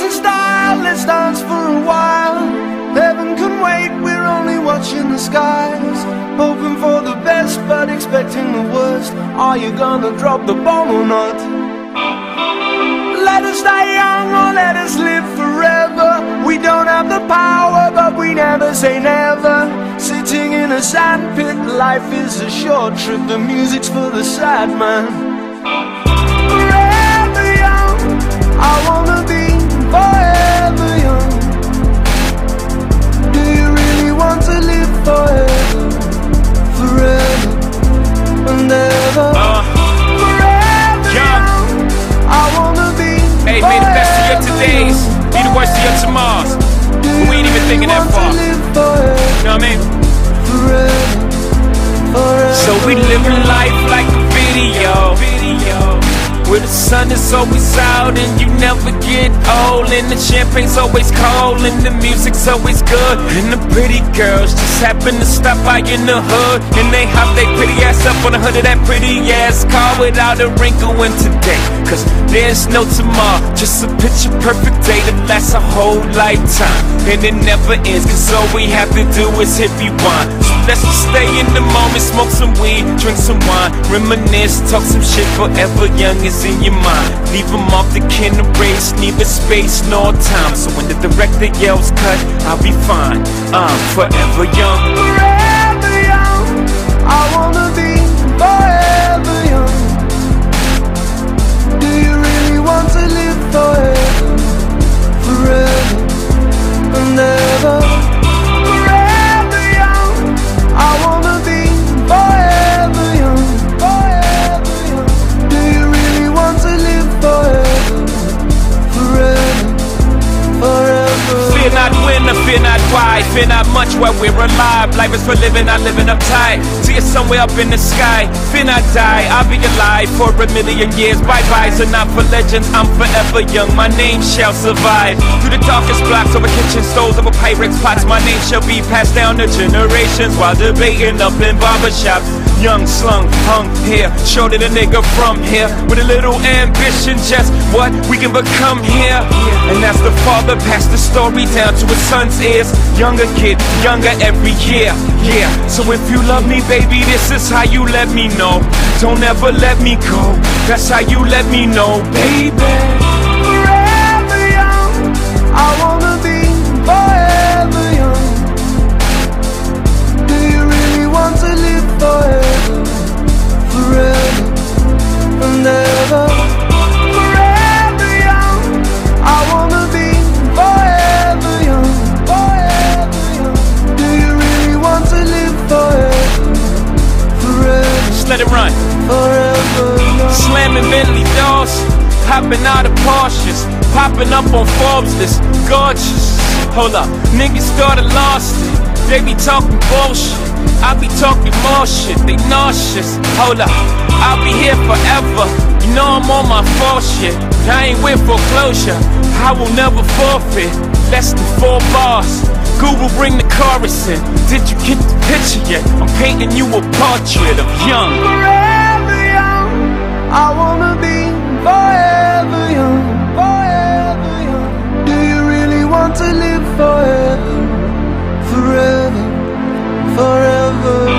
in style, let's dance for a while. Heaven can wait, we're only watching the skies. Hoping for the best, but expecting the worst. Are you gonna drop the bomb or not? Let us die young or let us live forever. We don't have the power, but we never say never. Sitting in a sandpit, life is a short trip. The music's for the sad man. Forever young, I wanna be forever young. Do you really want to live forever? Forever and ever. Forever young, I wanna be. Hey, may the best of your todays be the worst of your tomorrows. But we ain't even thinking that far. You know what I mean? So we living life like a video, where the sun is always out and you never get old, and the champagne's always cold and the music's always good, and the pretty girls just happen to stop by in the hood, and they hop their pretty ass up on the hood of that pretty ass car without a wrinkle in today. Cause there's no tomorrow, just a picture perfect day that lasts a whole lifetime, and it never ends, cause all we have to do is hit rewind. So let's just stay in the moment, smoke some weed, drink some wine, reminisce, talk some shit. Forever young is in your mind. Leave them off the kin race, neither space nor time. So when the director yells cut, I'll be fine. I'm forever young. Forever young, I wanna be forever young. Do you really want to live forever? Forever and ever. Forever young, I wanna be forever young. Forever young. Do you really want to live forever? Forever, forever. Fear not win or fear not why, fear not much while we're alive. Life is for living, not living uptight. See it somewhere up in the sky. Fear not die, I'll be alive for a million years. Bye-byes are not for legends, I'm forever young. My name shall survive. Through the darkest blocks, over kitchen stoves, over Pyrex pots, my name shall be passed down to generations while debating up in barbershops. Young, slung, hung here, showed it a nigga from here with a little ambition, just what we can become here. And as the father passed the story down to his son's ears, younger kid, younger every year. Yeah, so if you love me, baby, this is how you let me know. Don't ever let me go, that's how you let me know, baby. Forever young, I wanna be forever young. Do you really want to live forever? Forever and ever. Forever young, I wanna be forever young. Forever young. Do you really want to live forever? Forever. Just let it run. Forever young. Slamming Bentley doors, hopping out of Porsches, popping up on Forbes list, gorgeous. Hold up, niggas started lost it. They be talking bullshit, I be talking more shit. They nauseous. Hold up, I'll be here forever. You know I'm on my full shit. I ain't with foreclosure, I will never forfeit. Less than 4 bars. Google, bring the chorus in. Did you get the picture yet? I'm painting you a portrait of young. Forever young, I wanna be forever young. Forever young. Do you really want to live forever? Forever, forever.